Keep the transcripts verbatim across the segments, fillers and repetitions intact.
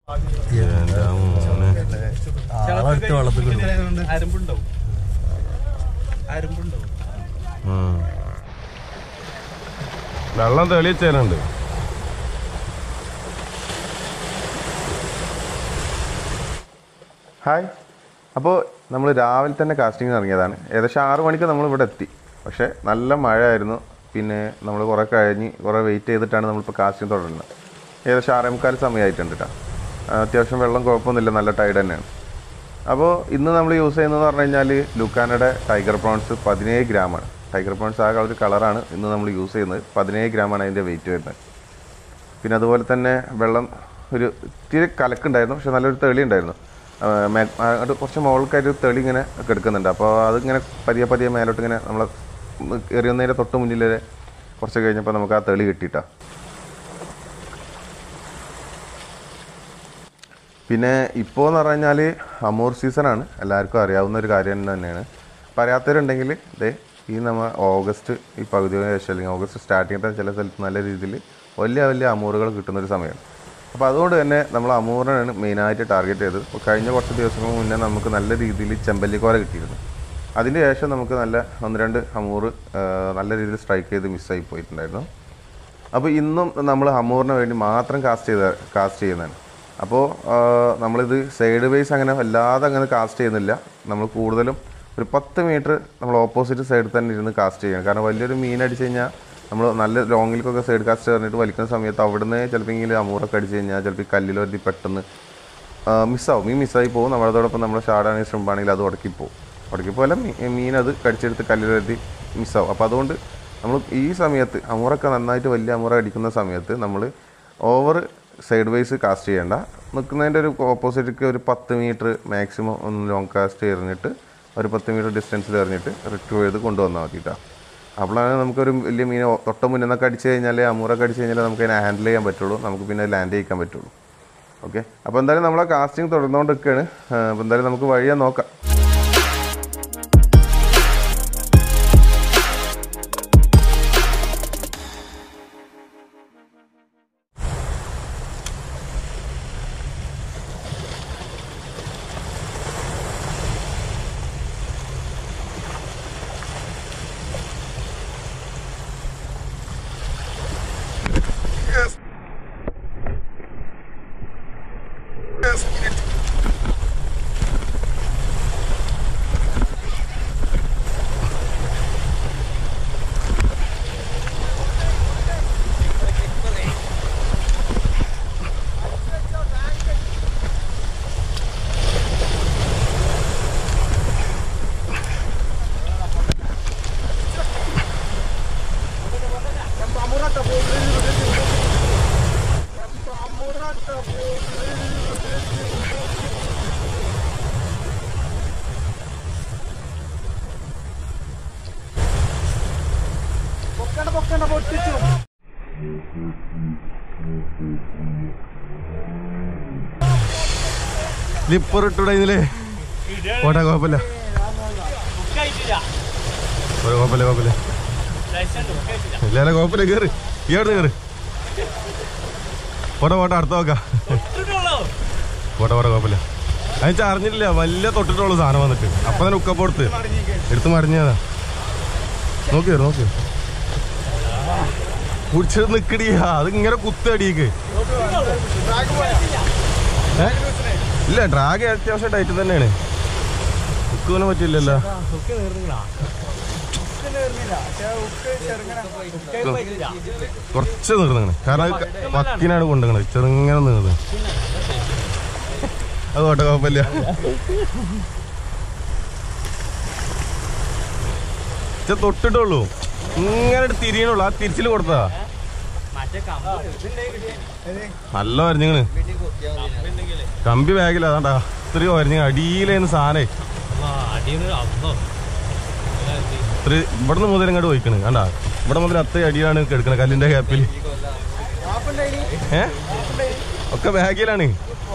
വെള്ളം തെളിയിച്ചേനുണ്ട്. ഹായ്, അപ്പോൾ നമ്മൾ രാവിലെ തന്നെ കാസ്റ്റിംഗ് ഇറങ്ങിയതാണ്. ഏകദേശം ആറ് മണിക്ക് നമ്മളിവിടെ എത്തി. പക്ഷേ നല്ല മഴയായിരുന്നു. പിന്നെ നമ്മൾ കുറേ കഴിഞ്ഞ് കുറേ വെയിറ്റ് ചെയ്തിട്ടാണ് നമ്മളിപ്പോൾ കാസ്റ്റിംഗ് തുടങ്ങുന്നത്. ഏകദേശം ആറേ മുക്കാൽ സമയമായിട്ടുണ്ട് കേട്ടോ. അത്യാവശ്യം വെള്ളം കുഴപ്പമൊന്നുമില്ല, നല്ല ടൈഡ് തന്നെയാണ്. അപ്പോൾ ഇന്ന് നമ്മൾ യൂസ് ചെയ്യുന്നതെന്ന് പറഞ്ഞു കഴിഞ്ഞാൽ ലുക്കാനയുടെ ടൈഗർ പ്രോൺസ് പതിനേഴ് ഗ്രാമാണ്. ടൈഗർ പ്രോൺസ് ആ ഒരു കളറാണ് ഇന്ന് നമ്മൾ യൂസ് ചെയ്യുന്നത്. പതിനേഴ് ഗ്രാമാണ് അതിൻ്റെ വെയിറ്റ് വരുന്നത്. പിന്നെ അതുപോലെ തന്നെ വെള്ളം ഒരു ഇത്തിരി കലക്കുണ്ടായിരുന്നു, പക്ഷെ നല്ലൊരു തെളി ഉണ്ടായിരുന്നു. അത് കുറച്ച് മുകൾക്കായിട്ട് തെളി ഇങ്ങനെ എടുക്കുന്നുണ്ട്. അപ്പോൾ അതിങ്ങനെ പതിയെ പതിയെ മേലോട്ട് ഇങ്ങനെ നമ്മൾ എറിയുന്നതിൻ്റെ തൊട്ട് മുന്നിൽ കുറച്ച് കഴിഞ്ഞപ്പോൾ നമുക്ക് ആ തെളി കിട്ടിയിട്ടാണ്. പിന്നെ ഇപ്പോൾ എന്ന് പറഞ്ഞു കഴിഞ്ഞാൽ അമൂർ സീസണാണ്, എല്ലാവർക്കും അറിയാവുന്ന ഒരു കാര്യം തന്നെയാണ്. പറയാത്തവരുണ്ടെങ്കിൽ ഇതേ ഈ നമ്മൾ ഓഗസ്റ്റ് ഈ പകുതി ശേഷം അല്ലെങ്കിൽ ഓഗസ്റ്റ് സ്റ്റാർട്ടിങ്ങിൻ്റെ ചില സ്ഥലത്ത് നല്ല രീതിയിൽ വലിയ വലിയ അമൂറുകൾ കിട്ടുന്നൊരു സമയമാണ്. അപ്പോൾ അതുകൊണ്ട് തന്നെ നമ്മൾ അമൂറിനാണ് മെയിനായിട്ട് ടാർഗറ്റ് ചെയ്തത്. അപ്പോൾ കഴിഞ്ഞ കുറച്ച് ദിവസങ്ങൾ മുന്നേ നമുക്ക് നല്ല രീതിയിൽ ചെമ്പല്ലിക്കോര കിട്ടിയിരുന്നു. അതിന് ശേഷം നമുക്ക് നല്ല ഒന്ന് രണ്ട് അമൂറ് നല്ല രീതിയിൽ സ്ട്രൈക്ക് ചെയ്ത് മിസ്സായി പോയിട്ടുണ്ടായിരുന്നു. അപ്പോൾ ഇന്നും നമ്മൾ അമൂറിന് വേണ്ടി മാത്രം കാസ്റ്റ് ചെയ്ത കാസ്റ്റ് ചെയ്യുന്നതാണ്. അപ്പോൾ നമ്മളിത് സൈഡ് വൈസ് അങ്ങനെ വല്ലാതെ അങ്ങനെ കാസ്റ്റ് ചെയ്യുന്നില്ല. നമ്മൾ കൂടുതലും ഒരു പത്ത് മീറ്റർ നമ്മൾ ഓപ്പോസിറ്റ് സൈഡിൽ തന്നെ ഇരുന്ന് കാസ്റ്റ് ചെയ്യണം. കാരണം വലിയൊരു മീൻ അടിച്ച് കഴിഞ്ഞാൽ നമ്മൾ നല്ല ലോങ്ങിലേക്കൊക്കെ സൈഡ് കാസ്റ്റ് പറഞ്ഞിട്ട് വലിക്കുന്ന സമയത്ത് അവിടുന്ന് ചിലപ്പോൾ അമൂറൊക്കെ അടിച്ച് കഴിഞ്ഞാൽ ചിലപ്പോൾ ഈ കല്ലിൽ വരുത്തി പെട്ടെന്ന് മിസ്സാവും. മീൻ മിസ്സായി പോകും. നമ്മളതോടൊപ്പം നമ്മൾ ഷാഡാണെങ്കിൽ ശ്രമിപ്പാണെങ്കിൽ അത് ഉടക്കിപ്പോവും. ഉടക്കിപ്പോലെ മീൻ അത് കടിച്ചെടുത്ത് കല്ലിൽ വരുത്തി മിസ്സാവും. അപ്പോൾ അതുകൊണ്ട് നമ്മൾ ഈ സമയത്ത് അമൂറൊക്കെ നന്നായിട്ട് വലിയ അമൂറ അടിക്കുന്ന സമയത്ത് നമ്മൾ ഓവർ സൈഡ് വൈസ് കാസ്റ്റ് ചെയ്യേണ്ട. നിൽക്കുന്നതിൻ്റെ ഒരു ഓപ്പോസിറ്റിക്ക് ഒരു പത്ത് മീറ്റർ മാക്സിമം ഒന്ന് ലോങ് കാസ്റ്റ് എറിഞ്ഞിട്ട് ഒരു പത്ത് മീറ്റർ ഡിസ്റ്റൻസിൽ എറിഞ്ഞിട്ട് റിട്രീവ് ചെയ്ത് കൊണ്ടുവന്നാൽ മതിയിട്ടാണ്. അപ്പോഴാണ് നമുക്കൊരു വലിയ മീൻ തൊട്ട മുന്നിൽ നിന്നൊക്കെ അടിച്ച് കഴിഞ്ഞാൽ അമൂറൊക്കെ അടിച്ച് കഴിഞ്ഞാൽ നമുക്ക് അതിനെ ഹാൻഡിൽ ചെയ്യാൻ പറ്റുള്ളൂ. നമുക്ക് പിന്നെ ലാൻഡ് ചെയ്യിക്കാൻ പറ്റുള്ളൂ. ഓക്കെ, അപ്പോൾ എന്തായാലും നമ്മളെ കാസ്റ്റിംഗ് തുടർന്നുകൊണ്ടിരിക്കുകയാണ്. അപ്പോൾ എന്തായാലും നമുക്ക് വഴിയെ നോക്കാം. ലിപ്പർ ഇട്ടൂടെ ഇതില് ഓട്ടാ കുഴപ്പമില്ല കുഴപ്പമില്ല കുഴപ്പമില്ല ഇല്ല കുഴപ്പമില്ല കേറ് ഈ അവിടെ കേറ് പോട്ടെ പോട്ടെ അടുത്ത നോക്കാം പോട്ടെ പോട്ടെ കുഴപ്പമില്ല അത് അറിഞ്ഞിട്ടില്ല വലിയ തൊട്ടിട്ടുള്ളൂ സാധനം വന്നിട്ട് അപ്പൊ തന്നെ ഉക്കപ്പോടുത്ത് എടുത്ത് മറിഞ്ഞതാ നോക്കിയോ നോക്കിയോ കുടിച്ചത് നിക്കടിയാ അത് ഇങ്ങനെ കുത്തടിക്ക് ഏ ഇല്ല ഡ്രാഗ് അത്യാവശ്യം ടൈറ്റ് തന്നെയാണ് ഉക്കുവിനെ പറ്റില്ലല്ലോ കുറച്ച് നീർന്നിങ്ങനെ കാരണം വക്കിനാണ് കൊണ്ടുങ്ങണത് ചെറുങ്ങനെ നീർന്നത് അത് പോട്ടെ കുഴപ്പമില്ല തൊട്ടിട്ടുള്ളൂ ഇങ്ങനെ തിരിയണുള്ളൂ ആ തിരിച്ചിൽ കൊടുത്തതാ നല്ല വരഞ്ഞിങ്ങനെ കമ്പി ബാഗില്ല അതാണ്ടാ ഇത്രയും വരഞ്ഞ അടിയിലേന്ന് സാധനേ ഇത്ര ഇവിടുന്ന് മുതൽ ഇങ്ങോട്ട് പോയിക്കണ് കണ്ടാ ഇവിടെ മുതൽ അത്രയും അടിയിലാണ് കിടക്കണത് കല്ലിന്റെ ഗ്യാപ്പിൽ ഏ ഒക്കെ ബാഗിലാണ്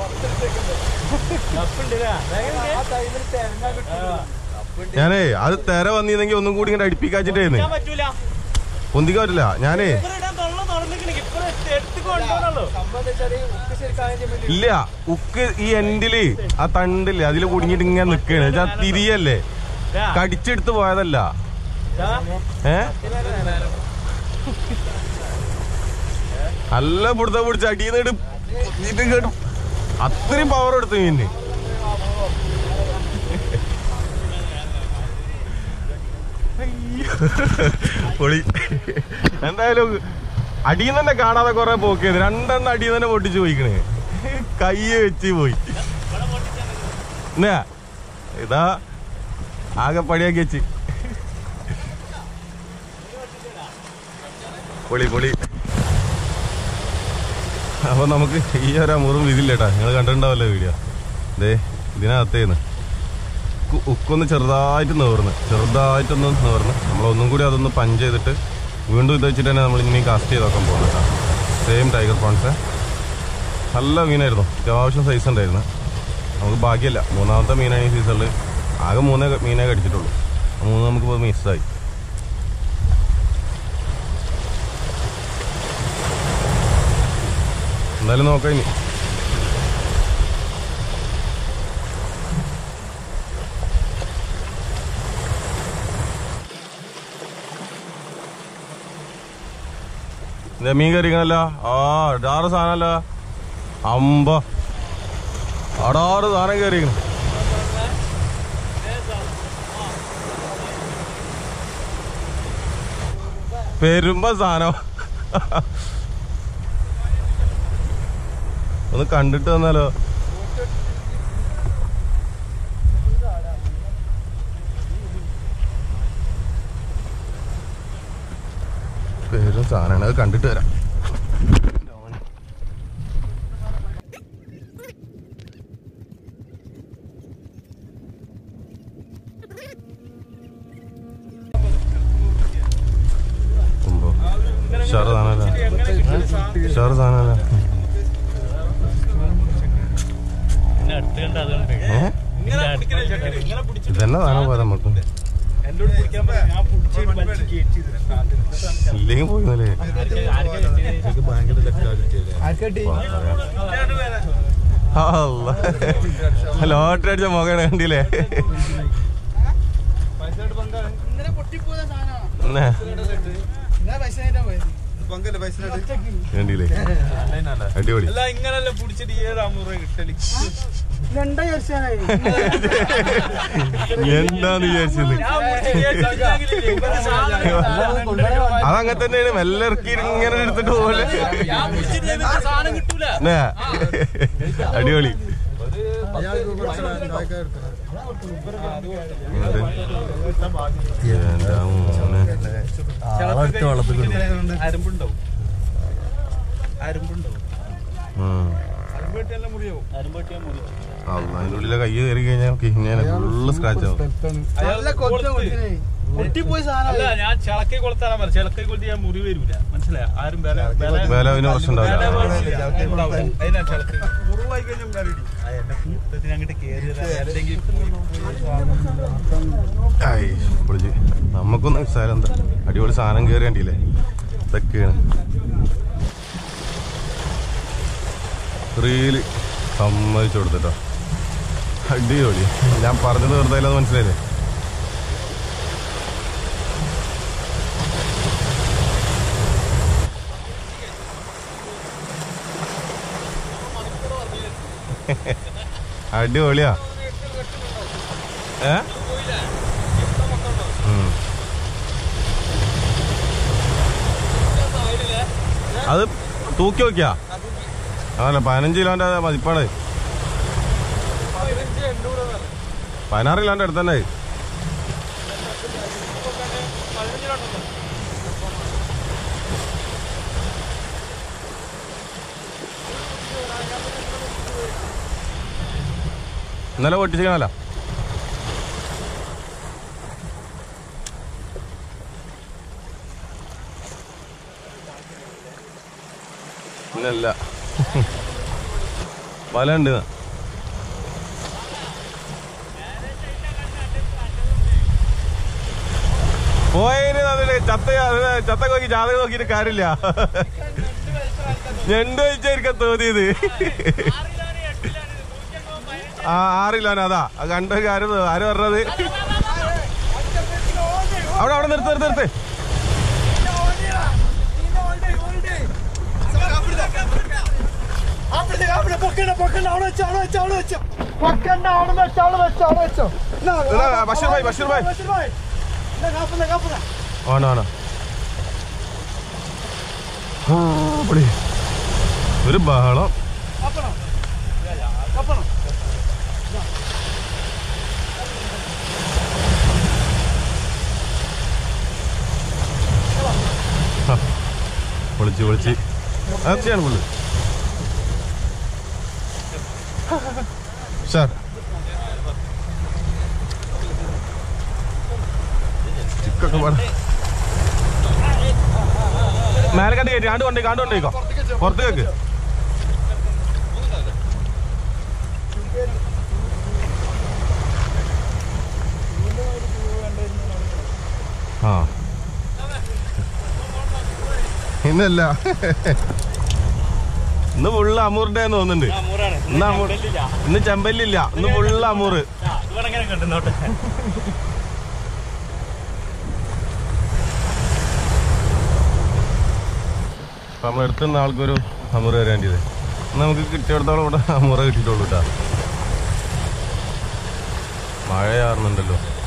ഞാനേ അത് തെര വന്നിരുന്നെങ്കിൽ ഒന്നും കൂടി ഇങ്ങനെ അടുപ്പിക്കാച്ചിട്ടായിരുന്നു പൊന്തിക്കാൻ പറ്റില്ല ഞാനേ ഇല്ല ഉക്ക് ഈ എൻഡില് ആ തണ്ടില്ലേ അതില് കുടുങ്ങിട്ട് ഇങ്ങനെ നിക്കണ്. തിരിയല്ലേ, കടിച്ചെടുത്ത് പോയതല്ല. ഏ നല്ല പിടുത്ത പിടിച്ച് അടിയെന്നിട്ട് കേട്ടും അത്രയും പവർ എടുത്തു മീന്. പൊളി. എന്തായാലും അടിയിൽ തന്നെ കാണാതെ കൊറേ പോക്കിയത്. രണ്ടെണ്ണം അടിയിൽ തന്നെ പൊട്ടിച്ചു പോയിക്കണേ, കയ്യെ വെച്ച് പോയി. എന്നാ ഇതാ ആകെ പടിയാക്കി വെച്ച്. പൊളി പൊളി. അപ്പൊ നമുക്ക് ഈ ഒരു അമൂറും ഇതില്ലേട്ടാ, നിങ്ങൾ കണ്ടിട്ടുണ്ടാവല്ലോ വീഡിയോ. ദേ ഇതിനകത്തേന്ന് ഉക്കൊന്ന് ചെറുതായിട്ട് നേർന്ന് ചെറുതായിട്ടൊന്ന് നേർന്ന് നമ്മളൊന്നും കൂടി അതൊന്ന് പഞ്ച് ചെയ്തിട്ട് വീണ്ടും ഇത് വെച്ചിട്ട് തന്നെ നമ്മളിങ്ങനെ കാസ്റ്റ് ചെയ്ത് നോക്കാൻ പോകുന്നത് കേട്ടോ. സെയിം ടൈഗർ പ്രോൺസ് നല്ല മീനായിരുന്നു, അത്യാവശ്യം സൈസ് ഉണ്ടായിരുന്നു. നമുക്ക് ഭാഗ്യമില്ല, മൂന്നാമത്തെ മീനാണ് ഈ സീസണിൽ. ആകെ മൂന്നേ മീനേ കടിച്ചിട്ടുള്ളൂ, മൂന്ന് നമുക്ക് മിസ്സായി. എന്തായാലും നോക്കാം ഇനി. മീൻ കറിക്കണല്ല. ആ അടാറ് സാധനല്ല, അമ്പ അടാറ് സാധനം കയറിയിരിക്കണം. പെരുമ്പ സാധനം. ഒന്ന് കണ്ടിട്ട് വന്നാലോ. പേരും സാധനമാണ്, അത് കണ്ടിട്ട് വരാം. ഷാറ് സാധനല്ല, ഷാറ് സാധനല്ല. ഇതന്നെ സാധനം പോരാ നമുക്ക്. ഇല്ലെങ്കിൽ പോയില്ലേ. ലോട്ടറി അടിച്ച മുഖം കണ്ടില്ലേ. കണ്ടില്ലേ, അടിപൊളി. എന്താന്ന് വിചാരിച്ചത്? അതങ്ങനെ തന്നെയാണ്, മെല്ലെ ഇറക്കി ഇങ്ങനെ എടുത്തിട്ട് പോലെ. അടിപൊളി. അതിനുള്ളിലെ കൈ കയറി കഴിഞ്ഞാൽ ഞാൻ ഫുള്ള് സ്ക്രാച്ച് ആവും. ഞാൻ ചിളക്കി കൊളുത്താൻ പറഞ്ഞു, ചിളക്കി കൊളുത്തി ഞാൻ മുറി വരൂല, മനസ്സിലായ? ആരും വില പ്രശ്നം ഉണ്ടാവില്ല. മുറിവായി കഴിഞ്ഞാൽ അങ്ങോട്ട് കയറി പൊളിച്ച് നമുക്കൊന്നും സാധനം എന്താ അടിപൊളി സാധനം കയറി കണ്ടില്ലേ. ഇതൊക്കെയാണ് റീല് സമ്മതിച്ചു കൊടുത്തിട്ടോ. അടിപൊളി. ഞാൻ പറഞ്ഞത് വെറുതെ അത് മനസ്സിലായില്ലേ. അടിപൊളിയാ. ഏ അത് തൂക്കി നോക്കിയാ അതല്ല, പതിനഞ്ച് കിലോന്റെ മതിപ്പാണ്. പതിനാറ് കിലോന്റെ അടുത്ത് തന്നെ. ഇന്നലെ പൊട്ടിച്ചിക്കണല്ല. ഇന്നല്ല വല ഉണ്ട്. പോയതിന് ചത്ത ചത്ത നോക്കി ജാതകം നോക്കിയിട്ട് കാര്യമില്ല. ഞണ്ട് കഴിച്ചായിരിക്കാം തോന്നിയത്. ആ ആറില്ലോന അതാ കണ്ട കാര്യം ആര് പറഞ്ഞത്. അവിടെ അവിടെ നിർത്ത് നിർത്ത് നിർത്ത്. ബഷീർ ഭായ് ബഷീർ ഭായ് ആണോ ആണോ ഒരു ബഹളം. പൊളിച്ച് പൊളിച്ച് തീർച്ചയാണ് പുള്ളി. സാർ ചിക്കൊക്കെ പാടാ മേലെ കണ്ടി കയറ്റി കാണ്ട് കൊണ്ടേ കാണ്ട് കൊണ്ടേക്കോ പുറത്ത് കേക്ക്. ആ ഇന്നല്ല ഇന്ന് ഫുള്ള് അമൂറിന്റെ തോന്നുന്നുണ്ട്. ഇന്ന് അമൂർ ഇന്ന് ചെമ്പല്ലില്ല, ഇന്ന് ഫുള്ള് അമൂറ്. നമ്മൾ എടുത്തുന്ന ആൾക്കൊരു അമൂറ് വരേണ്ടത് നമുക്ക് കിട്ടിയിടത്തോളം ഇവിടെ അമൂറ കിട്ടിയിട്ടുള്ളൂ കേട്ടോ. മഴ ചാറുന്നുണ്ടല്ലോ.